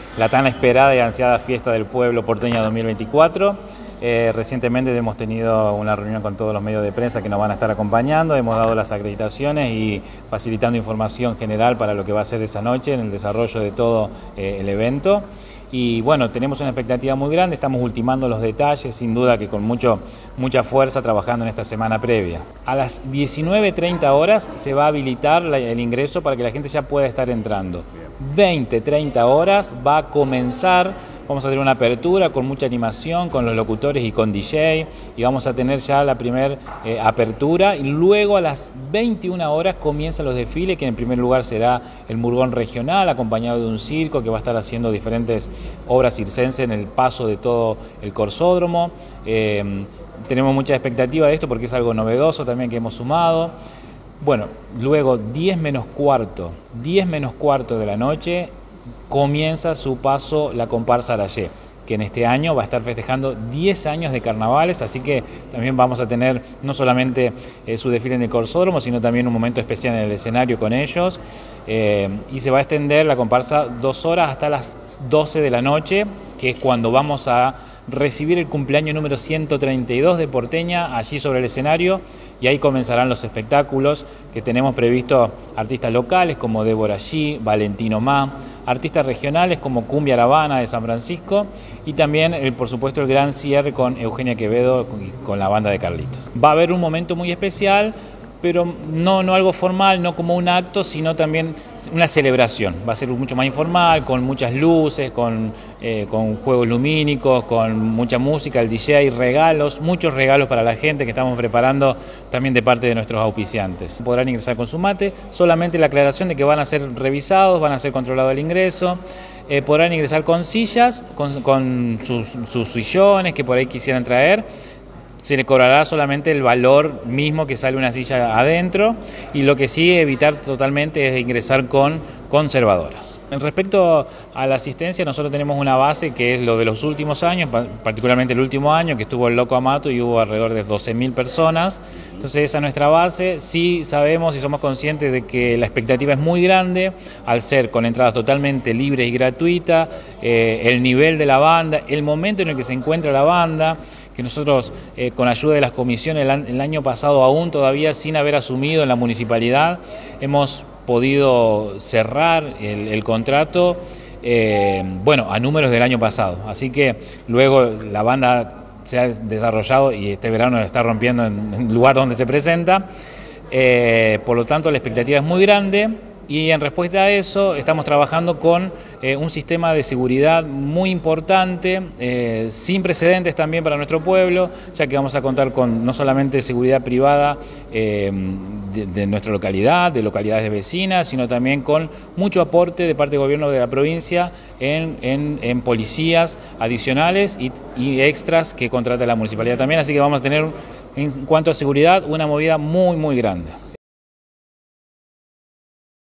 la tan esperada y ansiada fiesta del pueblo porteña 2024. Recientemente hemos tenido una reunión con todos los medios de prensa que nos van a estar acompañando, hemos dado las acreditaciones y facilitando información general para lo que va a ser esa noche en el desarrollo de todo el evento. Y bueno, tenemos una expectativa muy grande, estamos ultimando los detalles, sin duda que con mucha fuerza trabajando en esta semana previa. A las 19:30 horas se va a habilitar el ingreso para que la gente ya pueda estar entrando. 20:30 horas va a comenzar, vamos a tener una apertura con mucha animación, con los locutores y con DJ, y vamos a tener ya la primera apertura, y luego a las 21 horas comienzan los desfiles, que en primer lugar será el Murgón Regional, acompañado de un circo que va a estar haciendo diferentes obras circenses en el paso de todo el corsódromo. Tenemos mucha expectativa de esto porque es algo novedoso también que hemos sumado. Bueno, luego 10 menos cuarto de la noche comienza su paso la comparsa Arayé, que en este año va a estar festejando 10 años de carnavales, así que también vamos a tener no solamente su desfile en el corsódromo, sino también un momento especial en el escenario con ellos, y se va a extender la comparsa 2 horas hasta las 12 de la noche, que es cuando vamos a recibir el cumpleaños número 132 de Porteña allí sobre el escenario, y ahí comenzarán los espectáculos que tenemos previsto: artistas locales como Débora G, Valentino Ma, artistas regionales como Cumbia La Habana de San Francisco, y también por supuesto el gran cierre con Eugenia Quevedo con la banda de Carlitos. Va a haber un momento muy especial, pero no algo formal, no como un acto, sino también una celebración. Va a ser mucho más informal, con muchas luces, con juegos lumínicos, con mucha música, el DJ, regalos, muchos regalos para la gente que estamos preparando también de parte de nuestros auspiciantes. Podrán ingresar con su mate, solamente la aclaración de que van a ser revisados, van a ser controlado el ingreso. Podrán ingresar con sillas, con sus sillones que por ahí quisieran traer. Se le cobrará solamente el valor mismo que sale una silla adentro, y lo que sí evitar totalmente es ingresar con conservadoras. Respecto a la asistencia, nosotros tenemos una base que es lo de los últimos años, particularmente el último año que estuvo el Loco Amato y hubo alrededor de 12.000 personas. Entonces esa es nuestra base. Sí sabemos y somos conscientes de que la expectativa es muy grande al ser con entradas totalmente libres y gratuitas, el nivel de la banda, el momento en el que se encuentra la banda, que nosotros con ayuda de las comisiones el año pasado, aún todavía sin haber asumido en la municipalidad, hemos podido cerrar el contrato a números del año pasado. Así que luego la banda se ha desarrollado y este verano la está rompiendo en el lugar donde se presenta. Por lo tanto, la expectativa es muy grande. Y en respuesta a eso estamos trabajando con un sistema de seguridad muy importante, sin precedentes también para nuestro pueblo, ya que vamos a contar con no solamente seguridad privada de nuestra localidad, de localidades vecinas, sino también con mucho aporte de parte del gobierno de la provincia en policías adicionales y extras que contrata la municipalidad también. Así que vamos a tener, en cuanto a seguridad, una movida muy grande.